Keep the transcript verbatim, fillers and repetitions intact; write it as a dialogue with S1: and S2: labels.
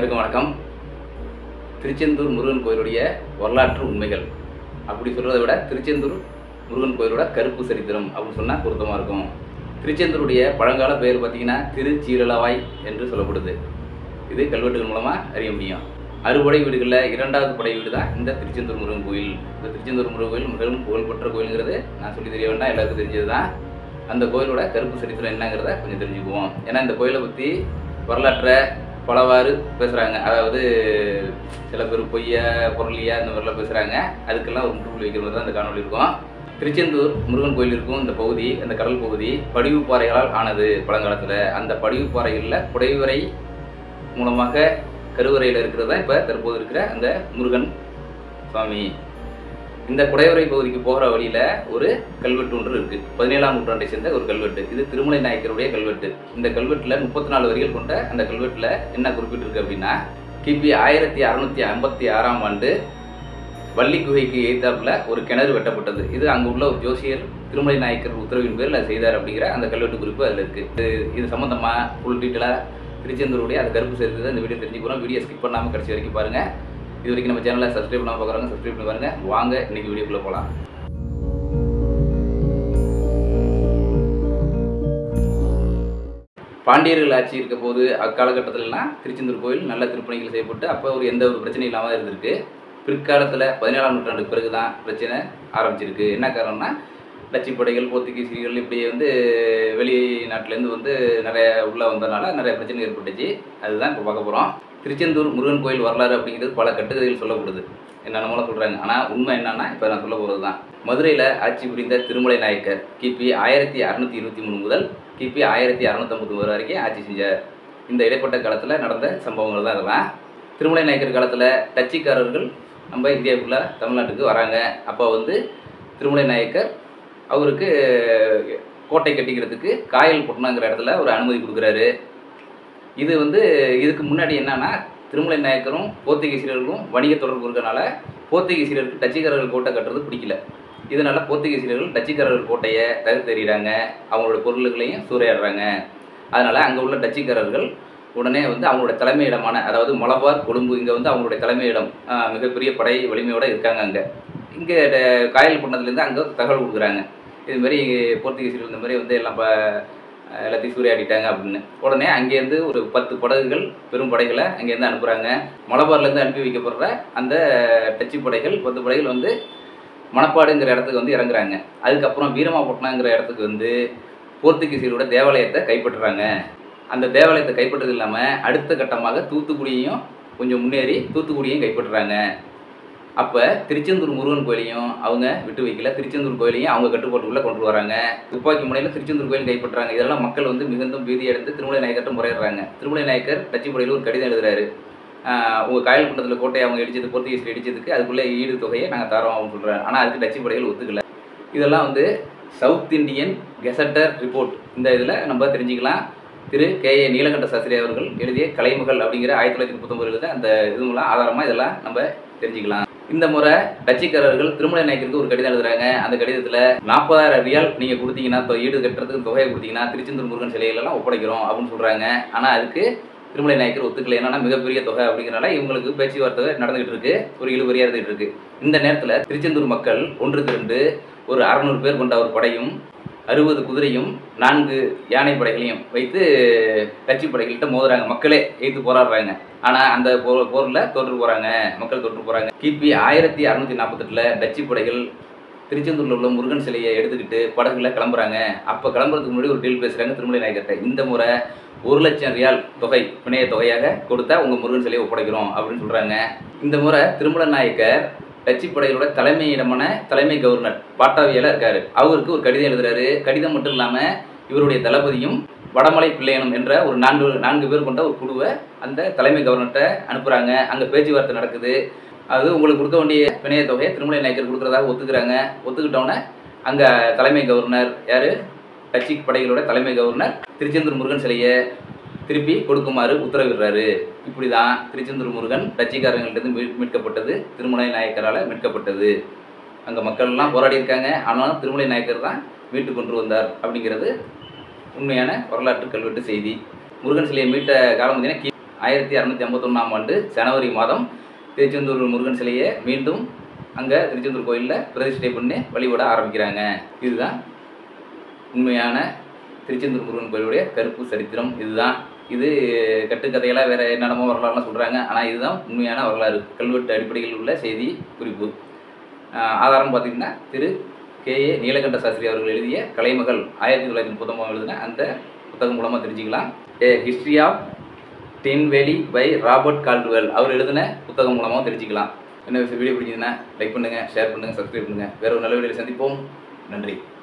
S1: அனைவருக்கும் வணக்கம். திருச்செந்தூர் முருகன் கோயிலுடைய வரலாற்று உண்மைகள் அப்படி சொல்கிறத விட திருச்செந்தூர் முருகன் கோயிலோட கருப்பு சரித்திரம் அப்படின்னு சொன்னால் பொருத்தமாக இருக்கும். திருச்செந்தூருடைய பழங்கால பெயர் பார்த்திங்கன்னா திருச்சீரளவாய் என்று சொல்லப்படுது. இது கல்வெட்டுகள் மூலமாக அறிய முடியும். அறுபடை வீடுகளில் இரண்டாவது படை வீடு தான் இந்த திருச்செந்தூர் முருகன் கோயில். இந்த திருச்செந்தூர் முருகன் கோயில் மிகவும் புகழ்பெற்ற கோயிலுங்கிறது நான் சொல்லி தெரிய வேண்டாம், எல்லாருக்கும் தெரிஞ்சது தான். அந்த கோயிலோட கருப்பு சரித்திரம் என்னங்கிறத கொஞ்சம் தெரிஞ்சுக்குவோம். ஏன்னா இந்த கோயிலை பற்றி வரலாற்றை பலவாறு பேசுகிறாங்க. அதாவது சில பேர் பொய்யா பொருளியா இந்த மாதிரிலாம் பேசுகிறாங்க. அதுக்கெல்லாம் ஒரு முற்றுப்புள்ளி வைக்கிற மாதிரி தான் இந்த காணொலி இருக்கும். திருச்செந்தூர் முருகன் கோயில் இருக்கும் இந்த பகுதி, அந்த கடல் பகுதி படிவு பாறைகளால் ஆனது. பழங்காலத்தில் அந்த படிவு பாறைகளில் குடைவரை மூலமாக கருவறையில் இருக்கிறது தான் இப்போ தற்போது இருக்கிற அந்த முருகன் சுவாமி. இந்த குடைவரை பகுதிக்கு போகிற வழியில் ஒரு கல்வெட்டு ஒன்று இருக்குது. பதினேழாம் நூற்றாண்டை சேர்ந்த ஒரு கல்வெட்டு. இது திருமலை நாயக்கருடைய கல்வெட்டு. இந்த கல்வெட்டில் முப்பத்தி நாலு வரிகள் கொண்ட அந்த கல்வெட்டில் என்ன குறிப்பிட்டிருக்கு அப்படின்னா, கிபி ஆயிரத்தி அறுநூற்றி ஐம்பத்தி ஆறாம் ஆண்டு வள்ளி குகைக்கு எய்தாப்புல ஒரு கிணறு வெட்டப்பட்டது. இது அங்கே உள்ள ஒரு ஜோசியர் திருமலை நாயக்கர் உத்தரவின் பேரில் அதை செய்தார் அப்படிங்கிற அந்த கல்வெட்டு குறிப்பு அதில் இருக்குது. இது இது சம்மந்தமாக ஃபுல் டீட்டெயிலாக திருச்செந்தூருடைய அந்த கருப்பு சேர்த்து இந்த வீடியோ தெரிஞ்சுக்கிறோம். வீடியோ ஸ்கிப் பண்ணாமல் கடைசி வரைக்கும் பாருங்கள். இது வரைக்கும் நம்ம சேனலை சப்ஸ்கிரைப் பண்ணாமல் பார்க்குறாங்க, சப்ஸ்கிரைப் பண்ணி பாருங்கள். வாங்க இன்றைக்கி வீடியோக்குள்ளே போகலாம். பாண்டியர்கள் ஆட்சி இருக்க போது அக்காலகட்டத்திலலாம் திருச்செந்தூர் கோயில் நல்ல திருப்பணிகள் செய்யப்பட்டு அப்போ ஒரு எந்த ஒரு பிரச்சனையும் இல்லாமல் இருந்திருக்கு. பிற்காலத்தில் பதினேழாம் நூற்றாண்டுக்கு பிறகு தான் பிரச்சனை ஆரம்பிச்சிருக்கு. என்ன காரணம்னா, டச்சு படைகள் போர்த்துகீசியர்கள் இப்படி வந்து வெளிநாட்டிலேருந்து வந்து நிறைய உள்ளே வந்ததுனால நிறைய பிரச்சனை ஏற்பட்டுச்சு. அதுதான் இப்போ பார்க்க போகிறோம். திருச்செந்தூர் முருகன் கோயில் வரலாறு அப்படிங்கிறது பல கட்டுரைகள் சொல்லப்படுது, என்னென்னமோ சொல்கிறாங்க. ஆனால் உண்மை என்னன்னா இப்போ நான் சொல்ல போகிறது தான். மதுரையில் ஆட்சி புரிந்த திருமலை நாயக்கர் கிபி ஆயிரத்தி அறுநூற்றி இருபத்தி மூணு முதல் கிபி ஆயிரத்தி அறுநூற்றம்பது வரைக்கும் ஆட்சி செஞ்சார். இந்த இடைப்பட்ட காலத்தில் நடந்த சம்பவங்கள் தான் இதெல்லாம். திருமலை நாயக்கர் காலத்தில் டச்சுக்காரர்கள் நம்ம இந்தியாவுக்குள்ளே தமிழ்நாட்டுக்கு வராங்க. அப்போ வந்து திருமலை நாயக்கர் அவருக்கு கோட்டை கட்டிக்கிறதுக்கு காயல் பொட்டணங்கிற இடத்துல ஒரு அனுமதி கொடுக்குறாரு. இது வந்து இதுக்கு முன்னாடி என்னன்னா, திருமலை நாயக்கரும் போர்த்துகீசியர்களும் வணிக தொடர்பு இருக்கிறனால போர்த்துகீசியர்களுக்கு டச்சுக்காரர்கள் கோட்டை கட்டுறது பிடிக்கல. இதனால் போர்த்துகீசியர்கள் டச்சுக்காரர்கள் கோட்டையை தகர்த்தெறிகிறாங்க, அவங்களோட பொருள்களையும் சூறையாடுறாங்க. அதனால் அங்கே உள்ள டச்சுக்காரர்கள் உடனே வந்து அவங்களோட தலைமையிடமான, அதாவது மலபார் கொழும்பு, இங்கே வந்து அவங்களுடைய தலைமையிடம் மிகப்பெரிய படை வலிமையோடு இருக்காங்க. அங்கே இங்கே காயல் பொட்டணத்துலேருந்து அங்கே தகவல் கொடுக்குறாங்க, இதுமாரி போர்த்துகீசியர்கள் இந்த மாதிரி வந்து எல்லாம் எல்லாத்தையும் சூறையாடிட்டாங்க அப்படின்னு. உடனே அங்கேருந்து ஒரு பத்து படகுகள் பெரும் படைகளை அங்கேருந்து அனுப்புகிறாங்க. மலபார்லேருந்து அனுப்பி வைக்கப்படுற அந்த டச்சு படைகள் பத்து படைகள் வந்து மணப்பாடுங்கிற இடத்துக்கு வந்து இறங்குறாங்க. அதுக்கப்புறம் வீரமாப்பட்டினங்கிற இடத்துக்கு வந்து போர்த்துகீசியரோட தேவாலயத்தை கைப்பற்றுறாங்க. அந்த தேவாலயத்தை கைப்பற்றது இல்லாமல் அடுத்த கட்டமாக தூத்துக்குடியையும் கொஞ்சம் முன்னேறி தூத்துக்குடியையும் கைப்பற்றுறாங்க. அப்போ திருச்செந்தூர் முருகன் கோயிலையும் அவங்க விட்டு வைக்கல, திருச்செந்தூர் கோயிலையும் அவங்க கட்டுப்பாட்டுக்குள்ளே கொண்டு வராங்க. துப்பாக்கி முனையில் திருச்செந்தூர் கோயில் கைப்பற்றுறாங்க. இதெல்லாம் மக்கள் வந்து மிகுந்தும் பீதி அடைந்து திருமலை நாயக்கர்கிட்ட முறையிடுறாங்க. திருமலை நாயக்கர் டச்சு படையில் ஒரு கடிதம் எழுதுறாரு. உங்கள் காயல் பட்டணத்தில் கோட்டையை அவங்க இடிச்சது, போர்த்துகீசியர் இடிச்சதுக்கு அதுக்குள்ளே ஈடு தொகையை நாங்கள் தரோம் அப்படின்னு சொல்கிறாங்க. ஆனால் அதுக்கு டச்சு படைகள் ஒத்துக்கல. இதெல்லாம் வந்து சவுத் இண்டியன் கெசட்டர் ரிப்போர்ட், இந்த இதில் நம்ம தெரிஞ்சுக்கலாம். திரு கே ஏ நீலகண்ட சாஸ்திரி அவர்கள் எழுதிய கலைமகள் அப்படிங்கிற ஆயிரத்தி தொள்ளாயிரத்தி முப்பத்தொம்பது எழுத அந்த இதுலாம் ஆதாரமாக இதெல்லாம் நம்ம தெரிஞ்சுக்கலாம். இந்த முறை டச்சுக்காரர்கள் திருமலை நாயக்கருக்கு ஒரு கடிதம் எழுதுறாங்க. அந்த கடிதத்தில் நாற்பதாயிரம் ரியால் நீங்கள் கொடுத்தீங்கன்னா, இப்போ ஈடு கட்டுறதுக்கு தொகையை கொடுத்தீங்கன்னா திருச்செந்தூர் முருகன் சிலைகளெல்லாம் ஒப்படைக்கிறோம் அப்படின்னு சொல்கிறாங்க. ஆனால் அதுக்கு திருமலை நாயக்கர் ஒத்துக்கலை. என்னன்னா மிகப்பெரிய தொகை அப்படிங்கிறனால இவங்களுக்கு பேச்சுவார்த்தை நடந்துகிட்டு இருக்கு, ஒரு இழுபறியாக இருந்துகிட்டு இருக்கு. இந்த நேரத்தில் திருச்செந்தூர் மக்கள் ஒன்று திரண்டு ஒரு அறநூறு பேர் கொண்ட ஒரு படையும் அறுபது குதிரையும் நான்கு யானை படைகளையும் வைத்து டச்சு படைகள்கிட்ட மோதுறாங்க. மக்களே எய்த்து போராடுறாங்க. ஆனால் அந்த போர் போரில் தோற்று போகிறாங்க, மக்கள் தோற்று போகிறாங்க. கிபி ஆயிரத்தி அறுநூற்றி நாற்பத்தெட்டில் டச்சு படைகள் திருச்செந்தூரில் உள்ள முருகன் சிலையை எடுத்துக்கிட்டு படகுல கிளம்புறாங்க. அப்போ கிளம்புறதுக்கு முன்னாடி ஒரு டீல் பேசுகிறாங்க திருமலை நாயக்கர்கிட்ட. இந்த முறை ஒரு லட்சம் ரியால் தொகை பிணைய தொகையாக கொடுத்தா உங்கள் முருகன் சிலையை ஒப்படைக்கிறோம் அப்படின்னு சொல்கிறாங்க. இந்த முறை திருமலை நாயக்கர் டச்சு படைகளோட தலைமையிடமான தலைமை கவர்னர் பாட்டாவியால இருக்காரு. அவருக்கு ஒரு கடிதம் எழுதுறாரு. கடிதம் மட்டும் இல்லாமல் இவருடைய தளபதியும் வடமலை பிள்ளையனும் என்ற ஒரு நான்கு நான்கு பேர் கொண்ட ஒரு குழுவை அந்த தலைமை கவர்னர்கிட்ட அனுப்புகிறாங்க. அங்கே பேச்சுவார்த்தை நடக்குது. அது உங்களுக்கு கொடுக்க வேண்டிய பிணைய தொகையை திருமலை நாயக்கர் கொடுக்குறதாக ஒத்துக்கிறாங்க. ஒத்துக்கிட்டோன்னே அங்கே தலைமை கவர்னர் யார், டச்சு படைகளோட தலைமை கவர்னர் திருச்செந்தூர் முருகன் சிலையை திருப்பி கொடுக்குமாறு உத்தரவிடுறாரு. இப்படி தான் திருச்செந்தூர் முருகன் டச்சுக்காரங்கள்டேருந்து மீ மீட்கப்பட்டது திருமலை நாயக்கரால் மீட்கப்பட்டது. அங்கே மக்கள்லாம் போராடி இருக்காங்க, ஆனாலும் திருமலை நாயக்கர் தான் மீட்டு கொண்டு வந்தார் அப்படிங்கிறது உண்மையான வரலாற்று கல்வெட்டு செய்தி. முருகன் சிலையை மீட்ட காலம் பார்த்தீங்கன்னா ஆயிரத்தி அறநூற்றி ஐம்பத்தொன்னாம் ஆண்டு ஜனவரி மாதம் திருச்செந்தூர் முருகன் சிலையை மீண்டும் அங்கே திருச்செந்தூர் கோயிலில் பிரதிஷ்டை பண்ணி வழிபட ஆரம்பிக்கிறாங்க. இதுதான் உண்மையான திருச்செந்தூர் முருகன் கோயிலுடைய கருப்பு சரித்திரம். இதுதான். இது கட்டுக்கதையெல்லாம் வேறு என்னென்னமோ வரலாறுலாம் சொல்கிறாங்க. ஆனால் இதுதான் உண்மையான வரலாறு, கல்வெட்டு அடிப்படையில் உள்ள செய்தி குறிப்பு. ஆதாரம் பார்த்திங்கன்னா திரு கே ஏ நீலகண்ட சாஸ்திரி அவர்கள் எழுதிய கலைமகள் ஆயிரத்தி தொள்ளாயிரத்தி முப்பத்தொம்பது எழுதின அந்த புத்தகம் மூலமாக தெரிஞ்சுக்கலாம். A history of Tinnevelly by Robert Caldwell அவர் எழுதின புத்தகம் மூலமாக தெரிஞ்சுக்கலாம். என்ன வீடியோ பிடிச்சதுன்னா லைக் பண்ணுங்கள், ஷேர் பண்ணுங்கள், சப்ஸ்கிரைப் பண்ணுங்கள். வேறு ஒரு நல்ல வீடியோவில் சந்திப்போம். நன்றி.